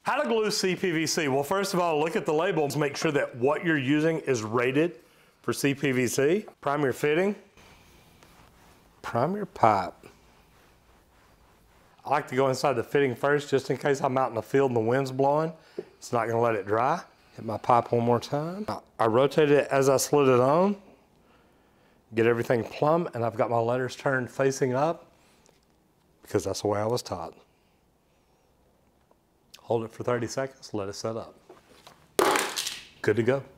How to glue CPVC? Well, first of all, look at the labels. Make sure that what you're using is rated for CPVC. Prime your fitting. Prime your pipe. I like to go inside the fitting first just in case I'm out in the field and the wind's blowing. It's not gonna let it dry. Hit my pipe one more time. I rotated it as I slid it on. Get everything plumb, and I've got my letters turned facing up because that's the way I was taught. Hold it for 30 seconds, let it set up. Good to go.